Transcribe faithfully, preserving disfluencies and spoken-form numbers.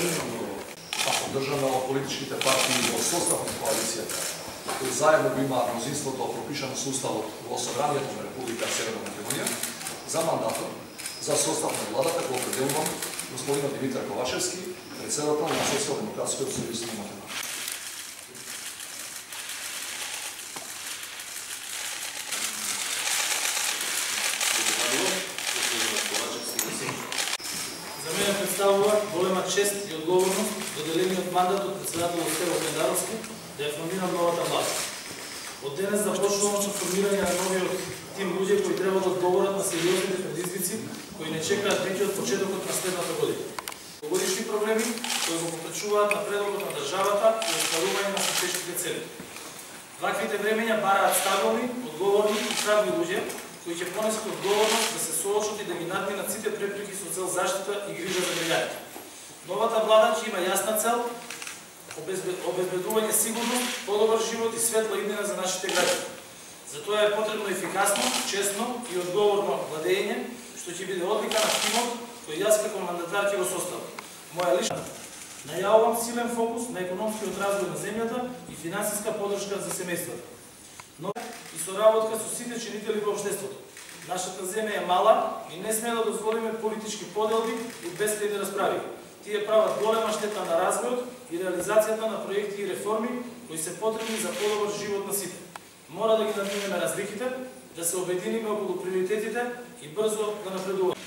а поддржана од политичките партии во состав на коалицијата, кои заедно го имаат мнозинството пропишано со уставот во Собранието на Република Северна Македонија, за мандатот за состав на владата го определувам господинот Димитар Ковачевски, председател на Социјалдемократскиот сојуз на Македонија. За мене представува голема чест и одговорност доделениот мандат од председателот Стево Пендаровски да ја формирам новата власт. Од денес започнувам со формирање на новиот тим луѓе кои треба да одговорат на сериозните предизвици кои не чекаат веќе од почетокот на следната година.Огодишни проблеми кои го попречуваат напредокот на државата и остварување на стратешките цели. Ваквите времења бараат стабилни, одговорни и храбри луѓе кои ќе понесат одговорност да се соочат и да ги надминат сите препреки со цел заштита и грижа за граѓаните. Новата влада ќе има јасна цел, обезбедување сигурност, подобар живот и светла иднина за нашите граѓани. Затоа е потребно ефикасно, честно и одговорно владење, што ќе биде одлика на тимот кој јас како мандатар ќе го составам. Моја лична најавувам силен фокус на економскиот развој на земјата и финансиска поддршка за семејствата. Но и соработка со сите чинители во општеството. Нашата земја е мала и не сме да дозволиме политички поделби и безкредни расправи. Тие прават голема штета на развојот и реализацијата на проекти и реформи кои се потребни за подобар живот на сите. Мора да ги надминеме разликите, да се обединиме околу приоритетите и брзо да напредуваме.